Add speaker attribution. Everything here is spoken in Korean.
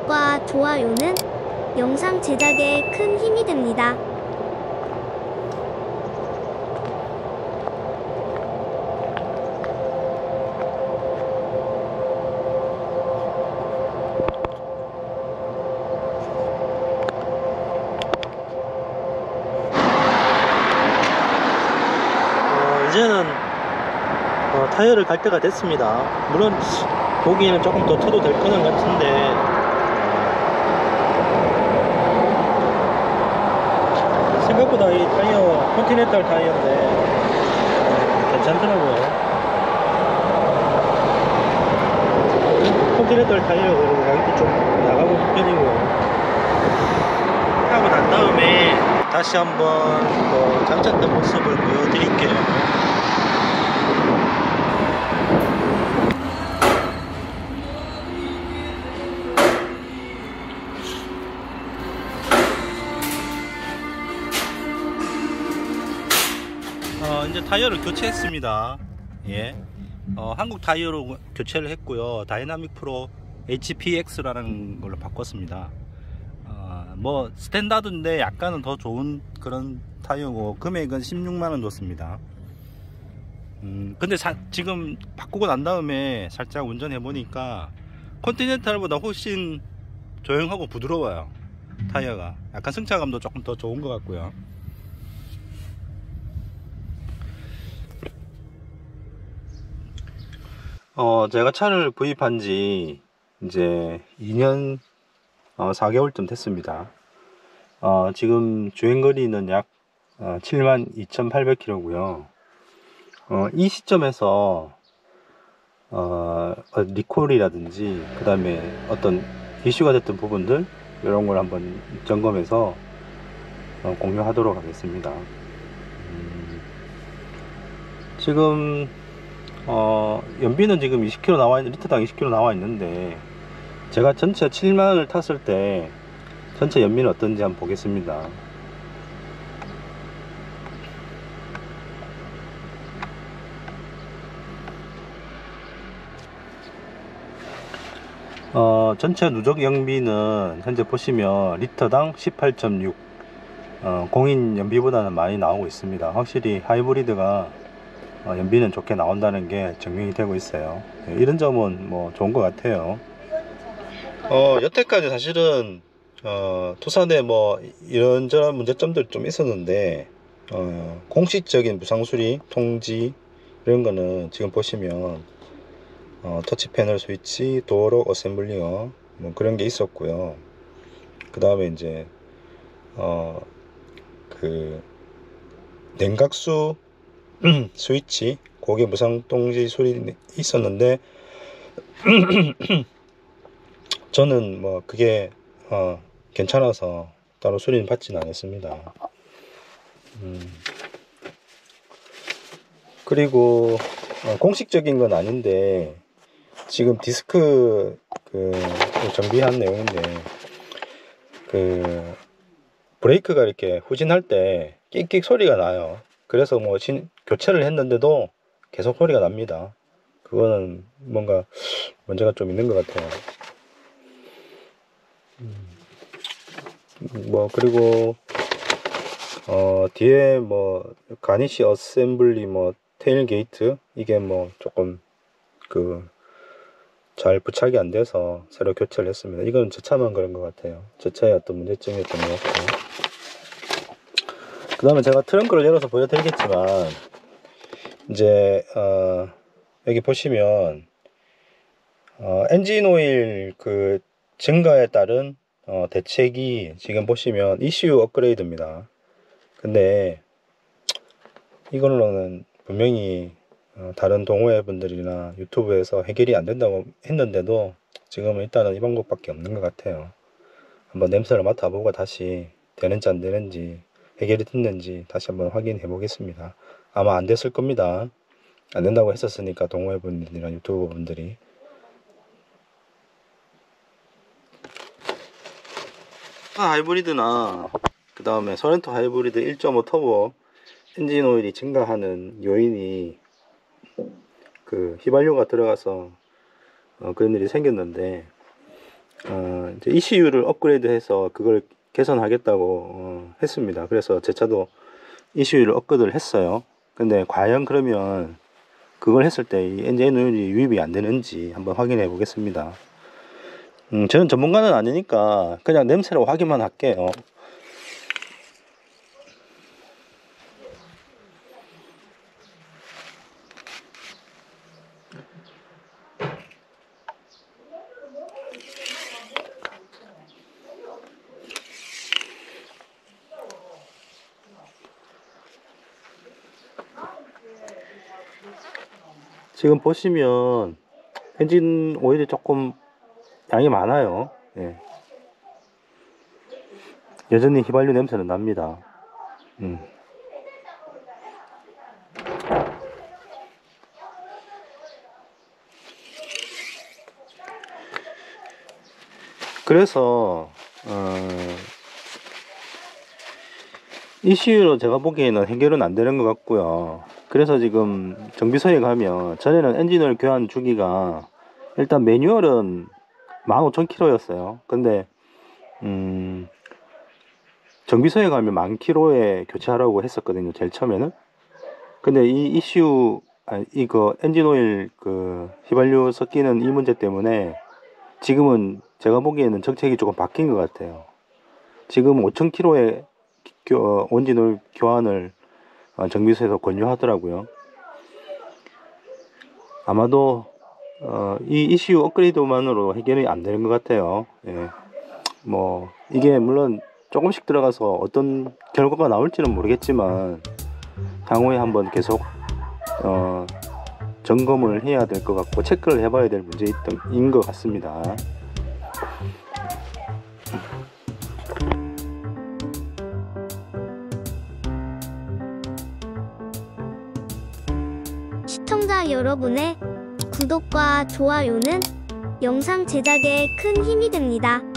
Speaker 1: 구독과 좋아요는 영상 제작에 큰 힘이 됩니다.
Speaker 2: 이제는 타이어를 갈 때가 됐습니다. 물론 보기에는 조금 더 쳐도 될 거는 같은데 생각보다 이 타이어 컨티넨탈 타이어인데 괜찮더라고요. 컨티넨탈 타이어 가격도 좀 나가고 있는 편이고, 하고 난 다음에 다시 한번 장착된 모습을 보여드릴게요. 이제 타이어를 교체했습니다. 예. 한국 타이어로 교체를 했고요. 다이나믹 프로 HPX라는 걸로 바꿨습니다. 뭐 스탠다드인데 약간은 더 좋은 그런 타이어고, 금액은 16만원 줬습니다. 근데 지금 바꾸고 난 다음에 살짝 운전해 보니까 컨티넨탈보다 훨씬 조용하고 부드러워요. 타이어가 약간 승차감도 조금 더 좋은 것 같고요. 제가 차를 구입한 지 이제 2년 4개월쯤 됐습니다. 지금 주행거리는 약 72,800km고요. 이 시점에서 리콜이라든지 그 다음에 어떤 이슈가 됐던 부분들, 이런 걸 한번 점검해서 공유하도록 하겠습니다. 지금 연비는 지금 20km 나와 있는, 리터당 20km 나와 있는데, 제가 전체 7만원을 탔을 때 전체 연비는 어떤지 한번 보겠습니다. 전체 누적 연비는 현재 보시면 리터당 18.6, 공인 연비보다는 많이 나오고 있습니다. 확실히 하이브리드가 연비는 좋게 나온다는 게 증명이 되고 있어요. 이런 점은 뭐 좋은 것 같아요. 여태까지 사실은 투싼에 뭐 이런저런 문제점들이 좀 있었는데, 공식적인 무상수리 통지 이런 거는 지금 보시면 터치 패널 스위치, 도어록 어셈블리어 뭐 그런 게 있었고요. 그 다음에 이제 그 냉각수 스위치, 고개 무상 통지 소리 있었는데 저는 뭐 그게 괜찮아서 따로 수리는 받지는 않았습니다. 그리고 공식적인 건 아닌데 지금 디스크 정비한 내용인데, 브레이크가 이렇게 후진할 때 끽끽 소리가 나요. 그래서 뭐 교체를 했는데도 계속 소리가 납니다. 그거는 뭔가 문제가 좀 있는 것 같아요. 뭐 그리고 뒤에 뭐 가니쉬 어셈블리, 뭐 테일 게이트, 이게 뭐 조금 잘 부착이 안 돼서 새로 교체를 했습니다. 이건 저 차만 그런 것 같아요. 저 차의 어떤 문제점이었던 것 같고, 그 다음에 제가 트렁크를 열어서 보여드리겠지만, 이제 여기 보시면 엔진 오일 증가에 따른 대책이 지금 보시면 이슈 업그레이드입니다. 근데 이걸로는 분명히 다른 동호회 분들이나 유튜브에서 해결이 안 된다고 했는데도 지금은 일단은 이 방법밖에 없는 것 같아요. 한번 냄새를 맡아보고 다시 되는지 안 되는지, 해결이 됐는지 다시 한번 확인해 보겠습니다. 아마 안 됐을 겁니다. 안 된다고 했었으니까, 동호회 분들이나 유튜브 분들이. 하이브리드나 그 다음에 소렌토 하이브리드 1.5 터보 엔진 오일이 증가하는 요인이 휘발유가 들어가서 그런 일이 생겼는데, 이제 ECU를 업그레이드해서 그걸 개선하겠다고 했습니다. 그래서 제 차도 ECU를 업그레이드를 했어요. 근데 과연 그러면 그걸 했을 때 이 엔진 오일이 유입이 안 되는지 한번 확인해 보겠습니다. 저는 전문가는 아니니까 그냥 냄새로 확인만 할게요. 지금 보시면 엔진 오일이 조금 양이 많아요. 예. 여전히 휘발유 냄새는 납니다. 그래서 ECU로 제가 보기에는 해결은 안 되는 것 같고요. 그래서 지금 정비소에 가면, 전에는 엔진오일 교환 주기가 일단 매뉴얼은 15,000km였어요. 근데 정비소에 가면 10,000km에 교체하라고 했었거든요, 제일 처음에는. 근데 이 ECU 이거 엔진오일 그 휘발유 섞이는 이 문제 때문에 지금은 제가 보기에는 정책이 조금 바뀐 것 같아요. 지금 5,000km에 엔진오일 교환을 정비소에서 권유하더라고요. 아마도 이 ECU 업그레이드만으로 해결이 안 되는 것 같아요. 예. 뭐 이게 물론 조금씩 들어가서 어떤 결과가 나올지는 모르겠지만 향후에 한번 계속 점검을 해야 될 것 같고 체크를 해봐야 될 문제인 것 같습니다.
Speaker 1: 시청자 여러분의 구독과 좋아요는 영상 제작에 큰 힘이 됩니다.